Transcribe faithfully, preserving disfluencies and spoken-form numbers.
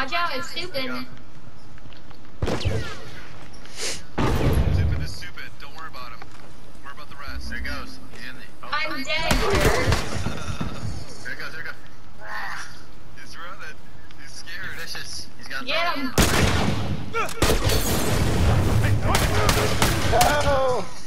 Watch out, it's stupid. Stupid is stupid. Don't worry about him. Worry about the rest. There he goes. He's in the. Oh, I'm dead. There he goes. There he goes. He's running. He's scared. He's vicious. He's got. Get him. No!